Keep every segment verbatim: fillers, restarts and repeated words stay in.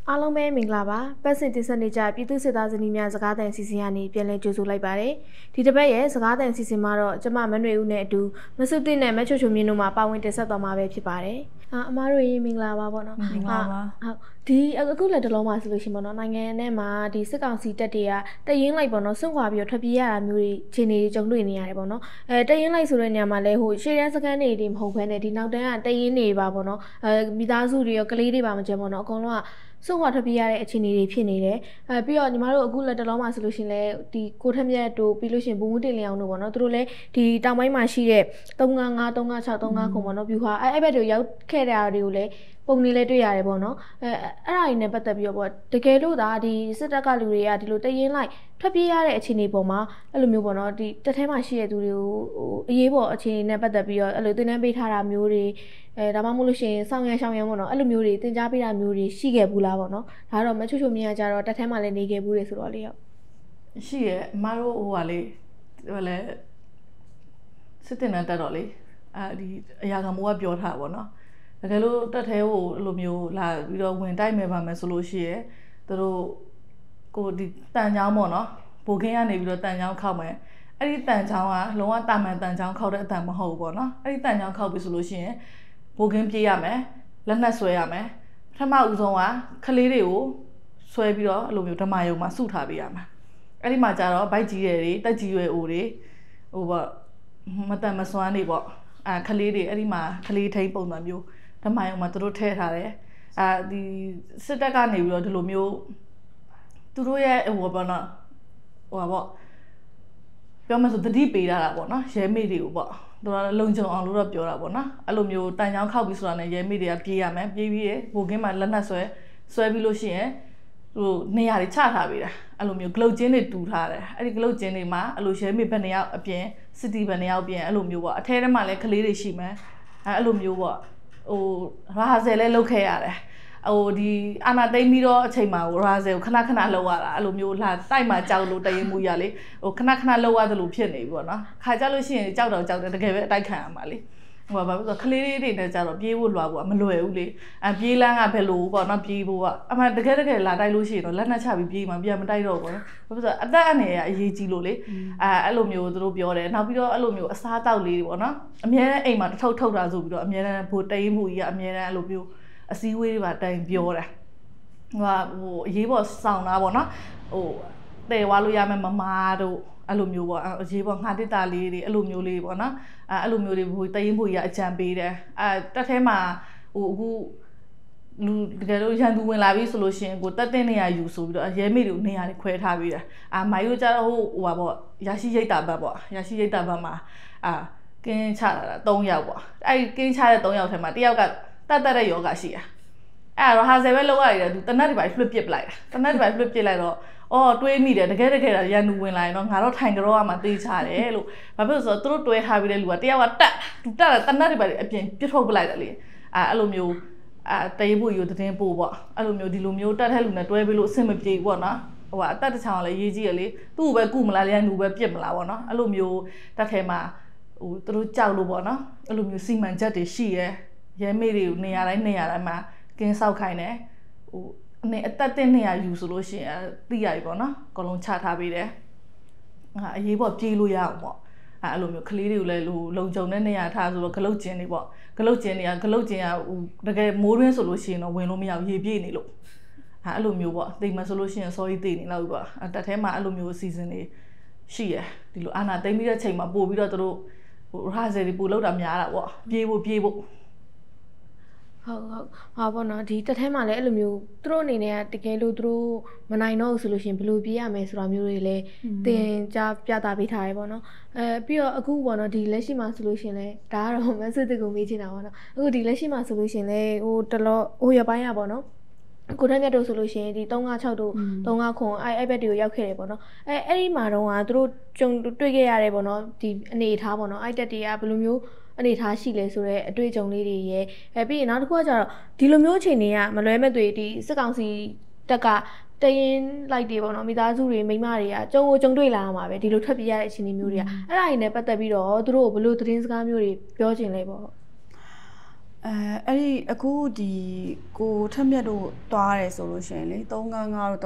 အားလုံးပဲမင်္ဂလာပါပတ်စင်တင်ဆက်နေကြပြည်သူစစ်သားဇနီးများစကားသံစီစဉ်ကနေပြန်လည်ကြိုဆိုလိုက်ပါတယ်ဒီတစ်ပတ်ရဲ့စကားသံစီစဉ်မှာတော့ကျမမနှွေဦးနဲ့အတူမဆုသစ်နဲ့မချွတ်ချွတ်မြင့်တို့မှာပါဝင်တင်ဆက်သွားမှာပဲဖြစ်ပါတယ်အာအမားတို့ရေမင်္ဂလာပါပေါ့နော်မင်္ဂလာပါဟုတ်ဒီအခုလက်တလုံးမှာဆိုလို့ရှိရင်ပေါ့နော်နိုင်ငံထဲမှာဒီစစ်ကောင်စီတပ်တွေကတရင်လိုက်ပေါ့နော်စွန့်ခွာပြီးတော့ထွက်ပြေးရတာမျိုးတွေခြေနေကြုံတွေ့နေရတယ်ပေါ့နော်အဲတရင်လိုက်ဆိုတဲ့နေရာမှာလဲဟိုရှေ့ရန်စကန်တွေတွေမဟုတ်ဘဲနဲ့ဒီနောက်တန်းကတရင်တွေပါပေါ့နော်အဲမိသားစုတွေရောကလေးတွေပါမကျန်ပေါ့နော်အကုန်လုံးကစွန့်ခွာထွက်ပြေးရတဲ့အခြေအနေတွေဖြစ်နေတယ်အဲပြီးတော့ညီမတို့အခုလက်တလုံးမှာဆိုလို့ရှိရင်လဲဒီကိုထက်မြတ်တို့ပြီးလို့ရှိရင်ဘူမှုတင်လျောင်းတို့ပေါ့နော်သူတို့လဲဒီတောင်ပိုင်းမှာရှိတဲ့သုံး၅၅ သုံး၅၆ သုံး၅ခုပေါ့နော်ပြူဟာအဲအဲ့ဘက်တွေရောက်ခဲ့တဲ့အားတွေကိုလဲပုံနေလဲတွေ့ရတယ်ပေါ့နော်အဲအဲ့အရာတွေနဲ့ပတ်သက်ပြီးတော့ပေါ့တကယ်လို့ဒါဒီစစ်တပ်ကလူတွေကဒီလိုတရင်လိုက်ထွက်ပြေးရတဲ့အခြေအနေပေါ်မှာအဲ့လိုမျိုးပေါ့နော်ဒီတက်ထဲမှာရှိတဲ့သူတွေကိုဟိုအရေးပေါ်အခြေအနေနဲ့ပတ်သက်ပြီးတော့အဲ့လိုသင်တန်းပေးထားတာမျိုးတွေအဲဒါမှမဟုတ်လို့ရှိရင်စောင့်ရရှောင်ရပေါ့နော်အဲ့လိုမျိုးတွေသင်ကြားပေးတာမျိုးတွေရှိခဲ့ဘူးလားပေါ့နော်ဒါတော့မချွတ်ချွတ်မြင်ရကြတော့တက်ထဲမှာလည်းနေခဲ့ဘူးလေဆိုတော့လေရောက်ရှိရဲ့အမားတို့ဟိုကလေဟိုလေစစ်တင်တန်းတက်တော့လေအဲဒီအရာကမိုးကပြောထားပါတော့တကယ်လို့တက်သေးဟိုအဲ့လိုမျိုးလာပြီးတော့ဝင်တိုက်မယ်ပါမယ်ဆိုလို့ရှိရဲသူတို့ကိုဒီတန်ချောင်းပေါ့နော်ဘိုကင်းကနေပြီးတော့တန်ချောင်းခောက်မယ်အဲ့ဒီတန်ချောင်းကလုံးဝတာမန်တန်ချောင်းခောက်တဲ့အတန်မဟုတ်ဘူးပေါ့နော်အဲ့ဒီတန်ချောင်းခောက်ပြီဆိုလို့ရှိရင်ဘိုကင်းပြေးရမယ်လက်နက်ဆွဲရမယ်ပထမဦးဆုံးကခလေးတွေကိုဆွဲပြီးတော့အဲ့လိုမျိုးဓမ္မယုံမှာစုထားပေးရမှာအဲ့ဒီမှာကျတော့ဗိုက်ကြီးတွေတက်ကြီးရွယ်အိုတွေဟိုပေါ့မတန်မစွမ်းနေပေါ့အာခလေးတွေအဲ့ဒီမှာခလေးထိန်ပုံစံမျိုးဓမ္မယုံမှာသူတို့ထည့်ထားတယ်အာဒီစစ်တပ်ကနေပြီးတော့ဒီလိုမျိုးသူတို့ရဲ့ဟိုပေါ့နော်ဟိုပါပေါ့ပြောမှဆိုတတိပေးတာပေါ့နော်ရဲမေတွေကိုပေါ့သူကလုံခြုံအောင်လို့တော့ပြောတာပေါ့နော်အဲ့လိုမျိုးတန်ချောင်းခောက်ပြီးဆိုတာနဲ့ရဲမေတွေကပြေးရမယ်ပြေးပြီးရဘိုကင်းမှာလက်နက်ဆွဲဆွဲပြီးလို့ရှိရင်ဟိုနေရာတွေချထားပေးတာအဲ့လိုမျိုးဂလုတ်ချင်းတွေတူထားတယ်အဲ့ဒီဂလုတ်ချင်းတွေမှာအဲ့လိုရဲမေဘယ်နှစ်ယောက်အပြင်စစ်တီဘယ်နှစ်ယောက်ပြင်အဲ့လိုမျိုးပေါ့အထဲထဲမှာလည်းကလေးတွေရှိမယ်အဲ့လိုမျိုးပေါ့ဟိုရာဇယ်လဲလုတ်ခဲ့ရတယ်ဟိုဒီအာနာသိမ့်ပြီးတော့အချိန်မှာဟိုရာဇယ်ကိုခဏခဏလှုပ်ရတာအဲ့လိုမျိုးလာတိုက်မှာကြောက်လို့တရင်မှုရလေဟိုခဏခဏလှုပ်ရသလိုဖြစ်နေပြီပေါ့နော်ခါကြလို့ရှိရင်ကြောက်တော့ကြောက်တယ်တကယ်ပဲအတိုက်ခံရမှာလေဟိုဘာလို့ဆိုခလေးလေးတွေနဲ့ကြတော့ပြေးဖို့လွားဖို့မလွယ်ဘူးလေအပြေးလန်းကဘယ်လိုပေါ့နော်ပြေးဖို့ကအမှန်တကယ်တကယ်လာတိုက်လို့ရှိရင်တော့လက်နက်ချပြီးပြေးမှာပြန်မတိုက်တော့ဘူးနော်ဘာလို့ဆိုအသက်အနေရအရေးကြီးလို့လေအဲအဲ့လိုမျိုးသူတို့ပြောတယ်နောက်ပြီးတော့အဲ့လိုမျိုးအစားတောက်လေးတွေပေါ့နော်အများနဲ့အိမ်မှာတထုပ်ထုတ်တာဆိုပြီးတော့အများနဲ့ဘိုတိန်မှုကြီးကအများနဲ့အဲ့လိုမျိုးအစည်းအဝေးတွေပါတိုင်ပြောတာဟိုဟိုအရေးပေါ်စောင်းတာပေါ့နော်ဟိုတဲဝါလို့ရမယ်မမားတို့အဲ့လိုမျိုးပေါ့အရေးပေါ်ငှာတစ်တာလေးတွေအဲ့လိုမျိုးလေးပေါ့နော်အဲအဲ့လိုမျိုးတွေဘိုတရင်ဖို့ကြီးအကြံပေးတယ်အဲတက်ထဲမှာဟိုအခုလူတကယ်လို့ရန်သူဝင်လာပြီဆိုလို့ရှိရင်ကိုတက်တဲ့နေရာယူဆိုပြီးတော့ရဲမိတွေကိုနေရာတွေခွဲထားပေးတယ်အာမိုင်တို့ကျတော့ဟိုဟိုပါပေါ့ရရှိရိတ်တာဘတ်ပေါ့ရရှိရိတ်တာဘတ်မှာအာကင်းချတာ၃ယောက်ပေါ့အဲ့ကင်းချတဲ့၃ယောက်ထဲမှာတစ်ယောက်ကတတ်တတ်တဲ့ယောဂရှိတာအဲ့တော့ဟာဆယ်ပဲလောက်ရတယ်သူတနတ်တွေပါလွှတ်ပစ်ပလိုက်တာတနတ်တွေပါလွှတ်ပစ်လိုက်တော့အော်တွေးမိတယ်တကယ်တကယ်ရန်သူဝင်လာရင်တော့ငါတော့ထိုင်ကြတော့မှတေးချတယ်လို့ဘာဖြစ်လို့ဆိုတော့သူတို့တွဲထားပြီးတဲ့လူကတယောက်ကတက်သူတက်တယ်တနတ်တွေပါအပြင်ပြစ်ထုတ်ပလိုက်တယ်လေအဲအဲ့လိုမျိုးအဲတေးဖို့ယူတဲ့တင်းပို့ပေါ့အဲ့လိုမျိုးဒီလိုမျိုးတက်တဲ့လူနဲ့တွဲပြီးလို့အဆင်မပြေဘူးပေါ့နော်ဟိုကအတက်တစ်ချောင်းလည်းရေးကြည့်ရလေသူ့ကိုပဲကုမလားရန်သူပဲပြစ်မလားပေါ့နော်အဲ့လိုမျိုးတက်ထဲမှာဟိုသူတို့ကြောက်လို့ပေါ့နော်အဲ့လိုမျိုးစီမံချက်တွေရှိရဲရဲမေးတွေကိုနေရာတိုင်းနေရာတိုင်းမှာကင်းဆောက်ခိုင်းတယ်ဟိုအနေအသက်တဲ့နေရာယူဆိုလို့ရှိရင်သိရပြီပေါ့နော်အကုန်လုံးချထားပေးတယ်ဟာအရေးပေါ်ပြေးလို့ရအောင်ပေါ့အဲအဲ့လိုမျိုးကလေးတွေကိုလည်းဟိုလုံခြုံတဲ့နေရာထားဆိုတော့ဂလုတ်ကျင်းတွေပေါ့ဂလုတ်ကျင်းတွေကဂလုတ်ကျင်းကဟိုတကယ်မိုးရင်းဆိုလို့ရှိရင်တော့ဝင်လို့မရဘူးရေပြည့်နေလို့ဟာအဲ့လိုမျိုးပေါ့တိမ်မဆိုလို့ရှိရင်စောကြီးတိတ်နေလောက်ပြီပေါ့တက်ထဲမှာအဲ့လိုမျိုးအစီအစဉ်တွေရှိရဒီလိုအာနာသိမ့်ပြီးတဲ့ချိန်မှာပို့ပြီးတော့တို့ဟိုရာဇယ်တွေပို့လောက်တာများတာပေါ့ပြေးဖို့ပြေးဖို့ဟုတ်ဟုတ်ဟာပေါ့နော်ဒီတက်ထဲမှာလည်းအဲ့လိုမျိုးသူတို့အနေနဲ့ကတကယ်လို့သူတို့မနိုင်တော့ဘူးဆိုလို့ရှိရင်ဘယ်လိုပြေးရမယ်ဆိုတာမျိုးတွေလည်းသင်ကြားပြသပေးထားရပေါ့နော်အဲပြီးတော့အခုပေါ့နော်ဒီလက်ရှိမှာဆိုလို့ရှိရင်လည်းဒါကတော့မဆွတ်တကူမေးချင်တာပေါ့နော်အခုဒီလက်ရှိမှာဆိုလို့ရှိရင်လည်းဟိုတလောဟိုရပိုင်းရပေါ့နော်ကိုထက်မြတ်တို့ဆိုလို့ရှိရင်ဒီ၃၅၆တို့၃၅ခွန်အဲအဲ့ဘက်တွေကိုရောက်ခဲ့တယ်ပေါ့နော်အဲအဲ့ဒီမှာတော့ကသူတို့ကြုံတွေ့ခဲ့ရတယ်ပေါ့နော်ဒီအနေအထားပေါ့နော်အဲ့တက်တွေကဘယ်လိုမျိုးအနေထားရှိလဲဆိုတော့အတွေ့အကြုံလေးတွေရဲ့အဲပြီးရင်နောက်တစ်ခုကကျတော့ဒီလိုမျိုးအခြေအနေကမလွဲမဲ့တွေဒီစစ်ကောင်စီတက်ကတရင်လိုက်တွေပေါ့နော်မိသားစုတွေမိန်းမတွေကကြုံကိုကြုံတွေ့လာရမှာပဲဒီလိုထွက်ပြေးရတဲ့အခြေအနေမျိုးတွေကအဲ့ဒါတွေနဲ့ပတ်သက်ပြီးတော့သူတို့ဘယ်လိုသတင်းစကားမျိုးတွေပြောချင်လဲပေါ့အအဲအဲ့ဒီအခုဒီကိုထက်မြက်တို့တွားရဲဆိုလို့ရှိရင်လေ355တို့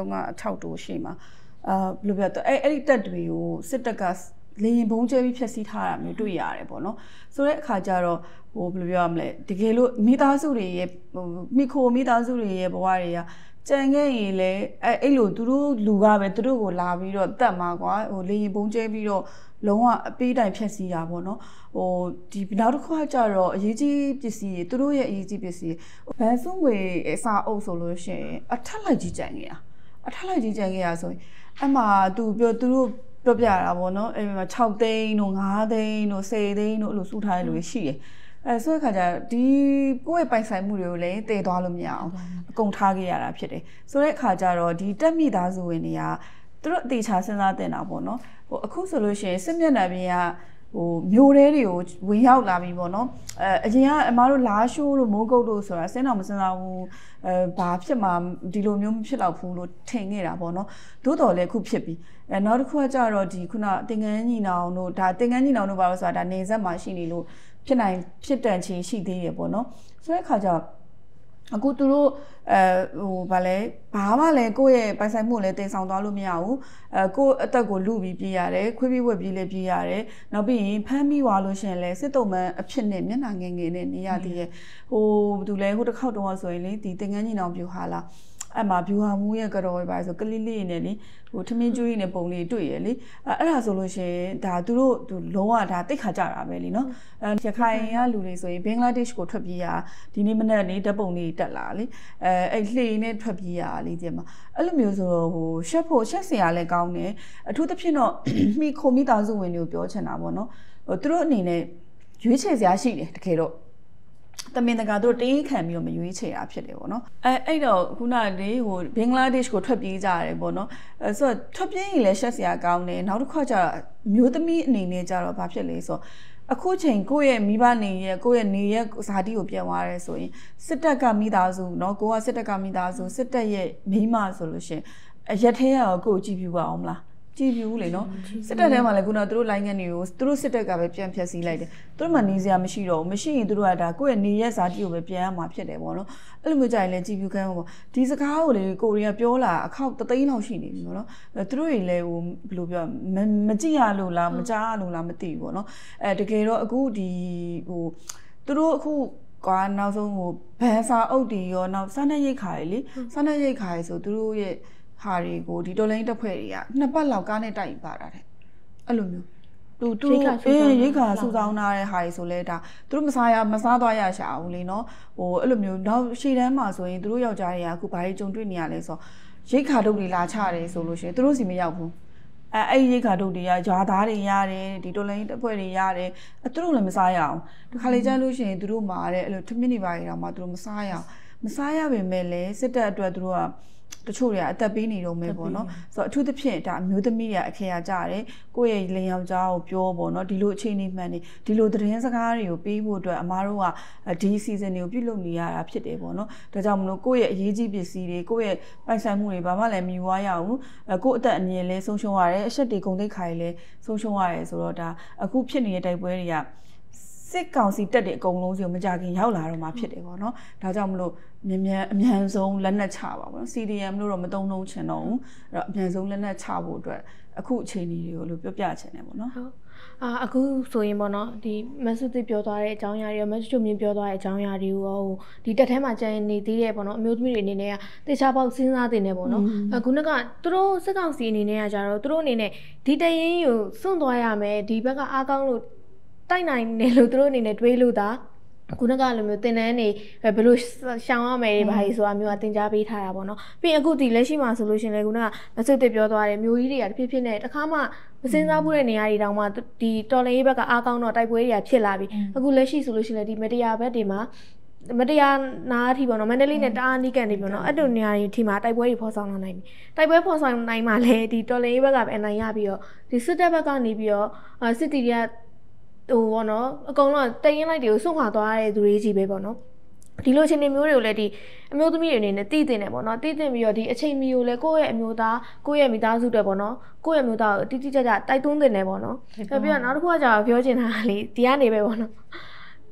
356တို့ရှိမှာအာဘယ်လိုပြောအဲ့အဲ့ဒီတက်တွေကိုစစ်တပ်ကလေရင်ဘုံကျဲပြီးဖျက်ဆီးထားတာမျိုးတွေ့ရတယ်ပေါ့နော်ဆိုတဲ့အခါကျတော့ဟိုဘယ်လိုပြောရမလဲတကယ်လို့မိသားစုတွေရဲ့ဟိုမိခိုမိသားစုတွေရဲ့ဘဝတွေကကြံခဲ့ရင်လေအဲ့အဲ့လိုသူတို့လူကပဲသူတို့ကိုလာပြီးတော့တတ်မှာကွာဟိုလေရင်ဘုံကျဲပြီးတော့လုံးဝအပေးတိုင်ဖြက်စီးတာပေါ့နော်ဟိုဒီနောက်တစ်ခါကျတော့အရေးကြီးပစ္စည်းတွေသူတို့ရဲ့အရေးကြီးပစ္စည်းဘန်စုငွေအစာအုပ်ဆိုလို့ရှိရင်အထက်လိုက်ကြီးကြံနေတာအထက်လိုက်ကြီးကြံခဲ့ရဆိုရင်အမှသူပြောသူတို့ပြောပြတာပေါ့နော်အဲ့မှာ6သိန်းတို့5သိန်းတို့10သိန်းတို့အဲ့လိုစုထားတဲ့လူတွေရှိတယ်အဲဆိုတဲ့ခါကျဒီကိုယ့်ရဲ့ပိုင်ဆိုင်မှုတွေကိုလည်းတည်သွားလို့မရအောင်အကုန်ထားခဲ့ရတာဖြစ်တယ်ဆိုတဲ့အခါကျတော့ဒီတက်မိသားစုဝင်တွေကသူတို့အသေးချာစဉ်းစားတင်တာပေါ့နော်ဟိုအခုဆိုလို့ရှိရင်စစ်မျက်နှာပြင်ကဟိုမျိုးတဲတွေကိုဝင်ရောက်လာပြီပေါ့နော်အဲအရင်ကအမားတို့လာရှိုးတို့မိုးကုတ်တို့ဆိုတာစဉ်းတော်မစဉ်းစားဘူးအဲဘာဖြစ်မှာဒီလိုမျိုးမဖြစ်တော့ဘူးလို့ထင်ခဲ့တာပေါ့နော်သို့တော်လည်းအခုဖြစ်ပြီအဲနောက်တစ်ခုကကြတော့ဒီခုနတင်ငန်းညီနောင်တို့ဒါတင်ငန်းညီနောင်တို့ဘာလို့ဆိုတာဒါနေဆက်မှာရှိနေလို့ဖြစ်နိုင်ဖြစ်တန်ချင်းရှိသေးတယ်ပေါ့နော်ဆိုတဲ့အခါကျအခုသူတို့အဲဟိုဗာလဲဘာမှလည်းကိုယ့်ရဲ့ပိုင်ဆိုင်မှုလည်းတင်ဆောင်သွားလို့မရဘူးအဲကိုယ့်အသက်ကိုလူပြီးပြေးရတယ်ခွေးပြီးဝက်ပြီးလည်းပြေးရတယ်နောက်ပြီးရင်ဖမ်းပြီးွားလို့ရှိရင်လည်းစစ်တုံးမှန်အဖြစ်နဲ့မျက်နှာငယ်ငယ်နဲ့နေရသေးရဲ့ဟိုဘယ်သူလဲဟိုတစ်ခေါက်တုန်းကဆိုရင်လေဒီတင်ငန်းညီနောင်ပြူဟာလားအဲ့မှာဗျူဟာမူးရဲ့ကြော်ပဲဆိုကလေးလေးနဲ့လေဟိုထမင်းကျွေးနဲ့ပုံလေးတွေ့ရလေအဲ့ဒါဆိုလို့ရှိရင်ဒါသူတို့သူလုံးဝဒါတိတ်ခါကြတာပဲလीနော်အဲရခိုင်ကလူတွေဆိုရင်ဘင်္ဂလားဒေ့ရှ်ကိုထွက်ပြေးရဒီနေ့မနေ့နေဓာတ်ပုံလေးတက်လာလေအဲအဲ့လှေနဲ့ထွက်ပြေးရလေဒီမှာအဲ့လိုမျိုးဆိုတော့ဟိုရှက်ဖို့ရှက်စရာလည်းကောင်းတယ်အထူးသဖြင့်တော့မိခိုမိသားစုဝင်တွေကိုပြောချင်တာပေါ့နော်ဟိုသူတို့အနေနဲ့ရွေးချယ်စရာရှိတယ်တကယ်တော့တမင်တကာတို့တင်းခံပြီးတော့မရွေးချယ်တာဖြစ်တယ်ပေါ့နော်အဲအဲ့တော့ခုနလေဟိုဘင်္ဂလားဒေ့ရှ်ကိုထွက်ပြေးကြရတယ်ပေါ့နော်အဲဆိုတော့ထွက်ပြေးရင်လည်းရှက်စရာကောင်းတယ်နောက်တစ်ခါကျတော့မျိုးသမီးအနေနဲ့ကျတော့ဘာဖြစ်လဲဆိုတော့အခုချိန်ကိုယ့်ရဲ့မိဘနေရဲ့ကိုယ့်ရဲ့နေရဲ့ဇာတိကိုပြန်သွားရဲဆိုရင်စစ်တပ်ကမိသားစုเนาะကိုကစစ်တပ်ကမိသားစုစစ်တပ်ရဲ့မိမဆိုလို့ရှင်အရက်ထဲရောကိုကြည့်ပြပါအောင်မလားကြည့်ပြဦးလေနော်စစ်တပ်ထဲမှာလည်းခုနကသူတို့လိုင်းငန်းတွေကိုသူတို့စစ်တပ်ကပဲပြန်ဖြတ်စည်းလိုက်တယ်သူတို့မှနေစရာမရှိတော့ဘူးမရှိရင်သူတို့ကဒါကိုယ့်ရဲ့နေရဲ့ဇာတိကိုပဲပြန်ရမှာဖြစ်တယ်ပေါ့နော်အဲ့လိုမျိုးကြရင်လည်းကြည့်ပြခိုင်းပေါ့ဒီစကားကိုလေကိုရီးယားပြောလာအခောက်တသိန်းလောက်ရှိနေပြီပေါ့နော်သူတို့တွေလည်းဟိုဘယ်လိုပြောမကြည့်ရလို့လားမကြားရလို့လားမသိဘူးပေါ့နော်အဲတကယ်တော့အခုဒီဟိုသူတို့အခုကွာနောက်ဆုံးဟိုဘန်စာအုပ်တီရောနောက်စားနပ်ရိက္ခာတွေလေစားနပ်ရိက္ခာတွေဆိုသူတို့ရဲ့ဟာတွေကိုဒီတော်လိုင်းတက်ဖွဲ့တွေကနှစ်ပတ်လောက်ကားနဲ့တိုက်ပါတာတဲ့အဲ့လိုမျိုးသူသူအေးရိတ်ခါစူဆောင်းထားတဲ့ဟာတွေဆိုလဲဒါသူတို့မစားရမစားသွားရရှာဘူးလေနော်ဟိုအဲ့လိုမျိုးနောက်ရှေ့တန်းမှာဆိုရင်သူတို့ယောက်ျားတွေကအခုဘာတွေကြုံတွေ့နေရလဲဆိုရိတ်ခါတုပ်တွေလာချတယ်ဆိုလို့ရှိရင်သူတို့စီမရောက်ဘူးအဲအဲ့ရိတ်ခါတုပ်တွေကဂျွာသားတွေရတယ်ဒီတော်လိုင်းတက်ဖွဲ့တွေရတယ်အဲသူတို့လည်းမစားရအောင်တခါလေကြာလို့ရှိရင်သူတို့မှာတဲ့အဲ့လိုထမင်းတွေပါရအောင်မှသူတို့မစားရအောင်မစားရပေမဲ့လည်းစစ်တပ်အတွက်သူတို့ကတချို့တွေကအသက်ပေးနေတော့မယ်ပေါ့နော်ဆိုတော့အထူးသဖြင့်ဒါအမျိုးသမီးတွေအခရာကြတယ်ကိုယ့်ရဲ့လင်ယောက်ျားကိုပြောပေါ့နော်ဒီလိုအခြေအနေမှန်နေဒီလိုသတင်းစကားတွေကိုပေးဖို့အတွက်အမားတို့ကဒီ season တွေကိုပြုလုပ်နေရတာဖြစ်တယ်ပေါ့နော်ဒါကြောင့်မလို့ကိုယ့်ရဲ့အရေးကြီးပစ္စည်းတွေကိုယ့်ရဲ့ပိုင်ဆိုင်မှုတွေဘာမှလည်းမယူဝါရအောင်ကိုယ့်အသက်အမြင်လည်းဆုံးရှုံးရတယ်အရှက်တွေဂုဏ်သိက္ခာတွေလည်းဆုံးရှုံးရတယ်ဆိုတော့ဒါအခုဖြစ်နေတဲ့တိုက်ပွဲတွေကစစ်ကောင်စီတက်တဲ့အကုန်လုံးစီကိုမကြခင်ရောက်လာတော့မှဖြစ်တယ်ပေါ့နော်ဒါကြောင့်မလို့မြန်မြန်အမြန်ဆုံးလက်နက်ချပါပေါ့နော် စီ ဒီ အမ် လို့တော့မတုံ့လုံးချင်တော့ဘူးအဲ့တော့အမြန်ဆုံးလက်နက်ချဖို့အတွက်အခုအခြေအနေတွေကိုလို့ပြောပြချင်တယ်ပေါ့နော်ဟုတ်အာအခုဆိုရင်ပေါ့နော်ဒီမဆုသိပြောသွားတဲ့အကြောင်းအရာတွေမဆုချုံမြင်ပြောသွားတဲ့အကြောင်းအရာတွေကိုဟိုဒီတက်ထဲမှာကျန်နေသေးတယ်ပေါ့နော်အမျိုးသမီးတွေအနေနဲ့ကတေချာပေါက်စဉ်းစားတင်နေပေါ့နော်အခုနကသူတို့စစ်ကောင်စီအနေနဲ့ကကြတော့သူတို့အနေနဲ့ဒီတရင်ကိုစွန့်သွားရမယ်ဒီဘက်ကအားကောင်းလို့တိုက်နိုင်တယ်လို့သူတို့အနေနဲ့တွေးလို့တာခုနကလိုမျိုးတင်တန်းနေဘယ်လိုရှောင်ရမယ်ဘာကြီးဆိုတာမျိုးကတင် जा ပေးထားတာပေါ့နော်ပြီးရင်အခုဒီလက်ရှိမှာဆိုလို့ရှင်လေခုနကမဆုတ်တပြောသွားတယ်မျိုးကြီးတွေကတဖြည်းဖြည်းနဲ့တခါမှမစင်စားဘူးတဲ့နေရာတွေတောင်မှဒီတော်လင်းရေးဘက်ကအားကောင်းတော့တိုက်ပွဲတွေကဖြစ်လာပြီအခုလက်ရှိဆိုလို့ရှင်လေဒီမတရားဘက်တွေမှာမတရားနာအထိပေါ့နော်မန္တလေးနဲ့တအားနီးကန်နေပြီပေါ့နော်အဲ့လိုနေရာတွေအထိမှာတိုက်ပွဲတွေဖော်ဆောင်လာနိုင်ပြီတိုက်ပွဲဖော်ဆောင်နိုင်မှလည်းဒီတော်လင်းရေးဘက်ကပဲအနိုင်ရပြီးတော့ဒီစစ်တပ်ဘက်ကနေပြီးတော့စစ်တီတွေကဟိုပေါ့နော်အကုန်လုံးတရင်လိုက်တွေကိုစွန့်ခွာသွားတဲ့သူတွေကြီးပဲပေါ့နော်ဒီလိုချင်းနေမျိုးတွေကိုလည်းဒီအမျိုးသမီးတွေအနေနဲ့တည်တင်တယ်ပေါ့နော်တည်တင်ပြီးတော့ဒီအချိန်မီကိုလည်းကိုယ့်ရဲ့အမျိုးသားကိုယ့်ရဲ့မိသားစုတွေပေါ့နော်ကိုယ့်ရဲ့မျိုးသားကိုတိတိကျကျတိုက်တွန်းတင်တယ်ပေါ့နော်ပြီးတော့နောက်တစ်ခုကကြာပြောချင်တာလေဒီကနေပဲပေါ့နော်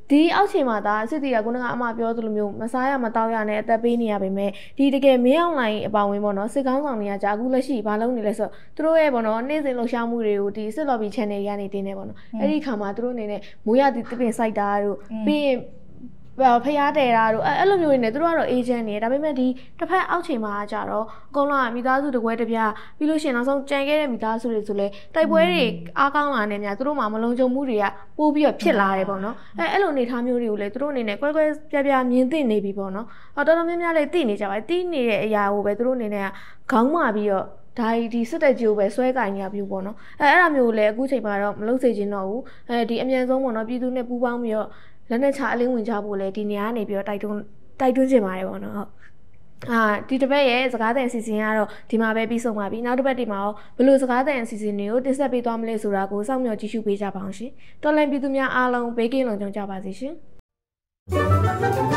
ဒီအောက်ချိန်မှာဒါစစ်တီကခုနကအမပြောသလိုမျိုးမစားရမတောက်ရနဲ့အသက်ပေးနေရပေမဲ့ဒီတကယ်မင်းအောင်လိုင်းအပောင်ဝင်ပေါ့နော်စစ်ကောင်းဆောင်တွေကကြာအခုလက်ရှိဘာလုပ်နေလဲဆိုတော့သူတို့ရဲ့ပေါ့နော်နေ့စဉ်လှုပ်ရှားမှုတွေကိုဒီစစ် lobby channel ကနေတင်နေပေါ့နော်အဲ့ဒီခါမှာသူတို့အနေနဲ့မိုးရသည်တပင်စိုက်တာတို့ပြီးရင်ဖျားတယ်တာတို့အဲ့လိုမျိုးနေသူတို့ကတော့ agent နေဒါပေမဲ့ဒီတစ်ဖက်အောက်ချိန်မှာကြတော့အကုန်လုံးကမိသားစုတကွဲတပြားပြီးလို့ရှိရင်နောက်ဆုံးကြံခဲ့တဲ့မိသားစုတွေဆိုလဲတိုက်ပွဲတွေအားကောင်းလာနေများသူတို့မှမလုံးကြုံမှုတွေကပိုးပြီးတော့ဖြစ်လာတယ်ပေါ့နော်အဲ့အဲ့လိုနေထားမျိုးတွေကိုလည်းသူတို့အနေနဲ့ကွဲကွဲပြားပြားမြင်သိနေပြီပေါ့နော်ဟောတော်တော်များများလည်းသိနေကြပါသိနေတဲ့အရာကိုပဲသူတို့အနေနဲ့ခေါင်းမာပြီးတော့ဒါဒီစစ်တပ်ကြီးကိုပဲဆွဲကင်နေရပြီပေါ့နော်အဲအဲ့အမျိုးလည်းအခုချိန်မှာတော့မလုပ်စေချင်တော့ဘူးအဲဒီအမြန်ဆုံးပေါ့နော်ပြည်သူနဲ့ပူးပေါင်းပြီးတော့လက်နဲ့ချအလင်းဝင်ကြဖို့လဲဒီနေရာကနေပြီးတော့တိုက်တွန်းတိုက်တွန်းချင်ပါတယ်ပေါ့နော်ဟုတ်အာဒီတစ်ပတ်ရဲ့စကားသံအစီအစဉ်ကတော့ဒီမှာပဲပြီးဆုံးပါပြီနောက်တစ်ပတ်ဒီမှာရောဘယ်လိုစကားသံအစီအစဉ်တွေကိုတင်ဆက်ပေးသွားမလဲဆိုတာကိုစောင့်မျှော်ကြည့်ရှုပေးကြပါအောင်ရှင်တော်လိုင်းပြည်သူများအားလုံးဘေးကင်းလုံခြုံကြပါစေရှင်